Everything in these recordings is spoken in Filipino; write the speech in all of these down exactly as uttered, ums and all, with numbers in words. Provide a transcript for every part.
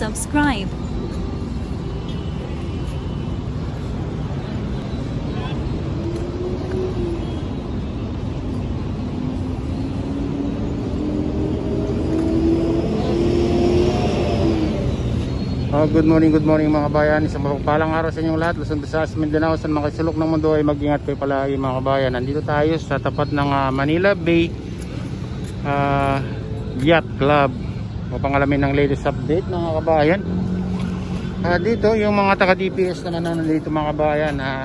subscribe. Oh, good morning, good morning mga kabayan. Isang mapagpalang araw sa inyong lahat. Luzon, Visayas, Mindanao, sa mga sulok ng mundo ay mag-ingat kayo palagi mga kabayan. Nandito tayo sa tapat ng uh, Manila Bay uh, Yacht Club upang alamin ng latest update mga kabayan. Uh, dito yung mga taga D P S na nandito mga kabayan. Uh,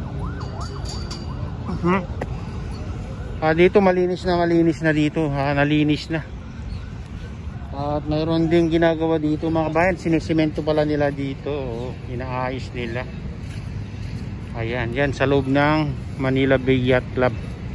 uh -huh. uh, dito malinis na malinis na dito. Uh, nalinis na. At mayroon din ginagawa dito mga kabayan, sinisemento pala nila dito, oh, inaayos nila. Ayan, yan sa loob ng Manila Bay Yacht Club.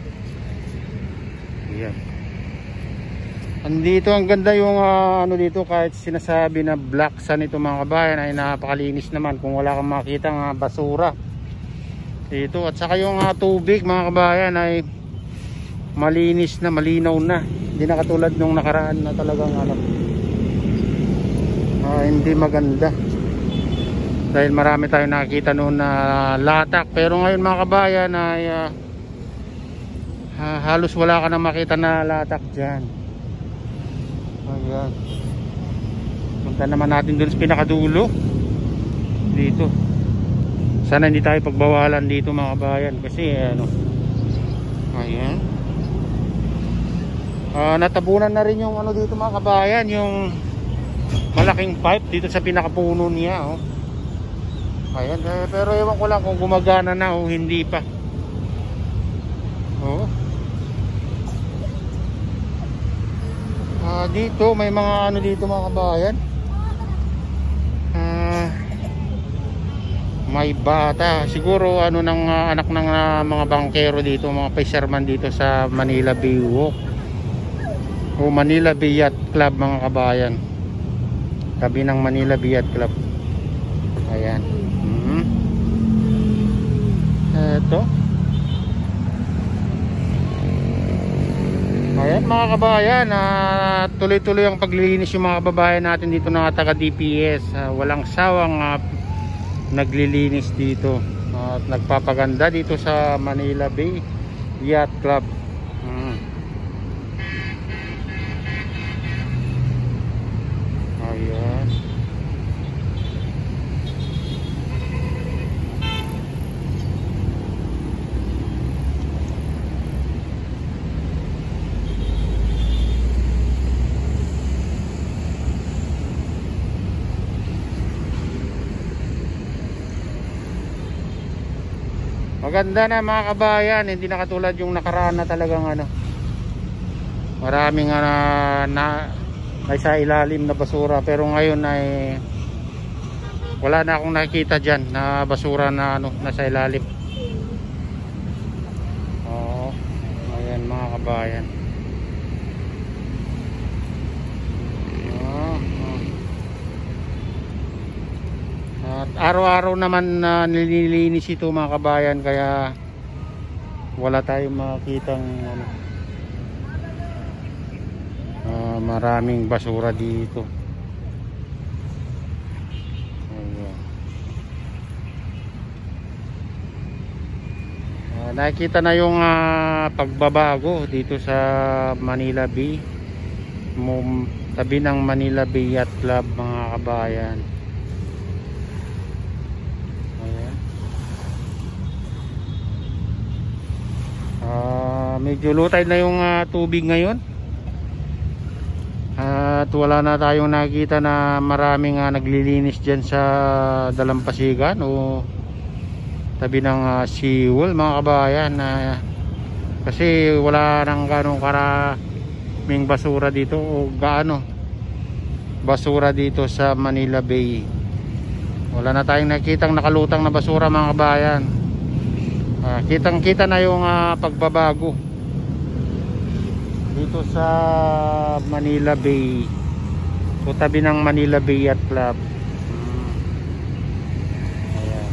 Ayan. Andito ang ganda yung uh, ano dito, kahit sinasabi na black sand ito mga kabayan ay napakalinis naman kung wala kang makita ng uh, basura dito. At saka yung uh, tubig mga kabayan ay malinis na, malinaw na. Hindi na katulad nung nakaraan na talagang ano, uh, hindi maganda dahil marami tayong nakikita noon na latak. Pero ngayon mga kabayan ay uh, uh, halos wala ka na makita na latak dyan. Ayan. Punta naman natin dun sa pinakadulo dito. Sana hindi tayo pagbawalan dito mga kabayan kasi ano, ayan. Uh, natabunan na rin yung ano dito mga kabayan, yung malaking pipe dito sa pinakapuno niya, oh. Ayan, eh, pero ewan ko lang kung gumagana na o hindi pa. Oh. Uh, dito may mga ano dito mga kabayan. Uh, may bata, siguro ano ng uh, anak ng uh, mga bangkero dito, mga fisherman dito sa Manila Bay Walk o Manila Bay Yacht Club mga kabayan, tabi ng Manila Bay Yacht Club. Ayan. Hmm. Eto. Ayan mga kabayan, uh, tuloy-tuloy ang paglilinis yung mga kababayan natin dito na taga D P S. Uh, walang sawang uh, naglilinis dito uh, at nagpapaganda dito sa Manila Bay Yacht Club. Hmm. Ayan. Maganda na mga kabayan, hindi na katulad yung nakaraan na talagang ano, maraming uh, na ay sa ilalim na basura. Pero ngayon ay wala na akong nakikita dyan na basura na ano, nasa ilalim. Oo, ayan mga kabayan. Oh, oh. At araw-araw naman na uh, nililinis ito mga kabayan, kaya wala tayong makitang ano, Uh, maraming basura dito. Ayan. Uh, nakikita na yung uh, pagbabago dito sa Manila Bay, Mum, tabi ng Manila Bay Yacht Club mga kabayan. Ayan. Uh, medyo lutay na yung uh, tubig ngayon. At wala na tayong nakita na maraming uh, naglilinis dyan sa dalampasigan o tabi ng uh, seawall mga kabayan, uh, kasi wala nang ganong karaming basura dito o gaano basura dito sa Manila Bay. Wala na tayong nakitang nakalutang na basura mga kabayan. uh, kitang kita na yung uh, pagbabago dito sa Manila Bay o tabi ng Manila Bay Yacht Club. Ayan.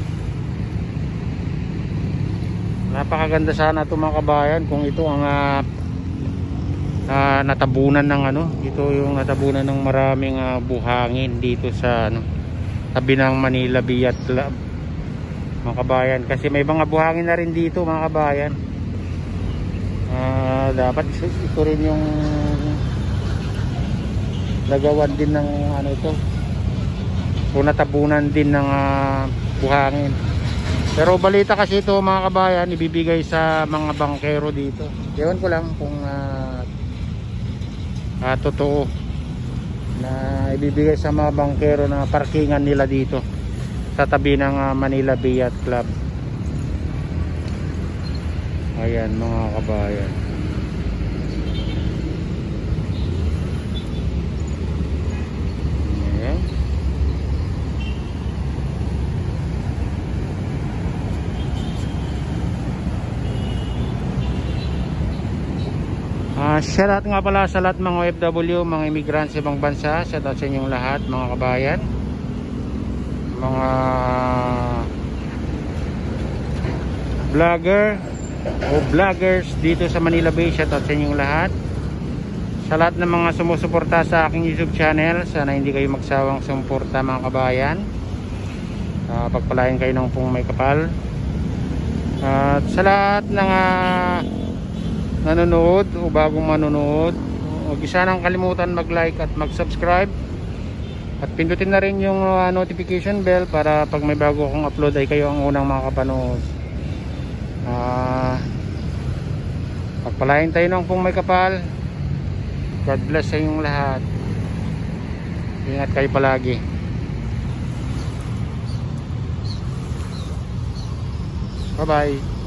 Napakaganda sana ito mga kabayan kung ito ang uh, uh, natabunan ng ano, ito yung natabunan ng maraming uh, buhangin dito sa ano, tabi ng Manila Biat Club, mga kabayan. Kasi may mga buhangin na rin dito, mga kabayan. Uh, dapat ito rin yung lagawan din ng ano ito, o natabunan din ng uh, buhangin. Pero balita kasi ito, mga kabayan, ibibigay sa mga bangkero dito. Ewan ko lang kung uh, uh, totoo na ibibigay sa mga bangkero na parkingan nila dito sa tabi ng uh, Manila Biat Club. Ayan, mga kabayan. Ayan. Uh, shoutout nga pala sa lahat mga O F W, mga immigrant sa ibang bansa. Shoutout sa inyong lahat, mga kabayan, mga vlogger o vloggers dito sa Manila Bay. Shoutout sa inyong lahat. Sa lahat ng mga sumusuporta sa aking YouTube channel, sana hindi kayo magsawang sumuporta, mga kabayan. uh, Pagpalain kayo ng pong may kapal. uh, At sa lahat ng uh, nanonood o bagong manonood, huwag sanang kalimutan mag-like at mag-subscribe, at pindutin na rin yung uh, notification bell para pag may bago akong upload ay kayo ang unang makakapanood. uh, Pagpalain tayo ng pong may kapal. God bless sa inyong lahat. Ingat kayo palagi. Bye bye.